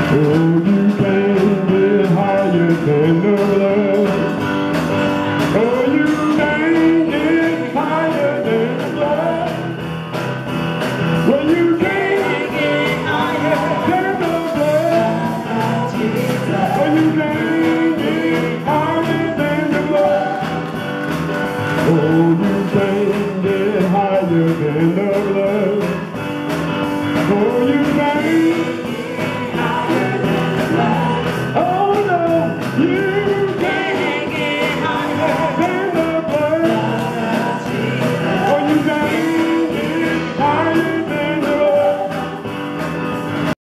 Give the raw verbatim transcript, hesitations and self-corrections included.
Oh, you can't get higher than the blood. Oh, you can't get higher than the blood. Well, you can't get higher than the blood. Oh, you can't get higher than the blood. Oh, you can't get higher than the blood.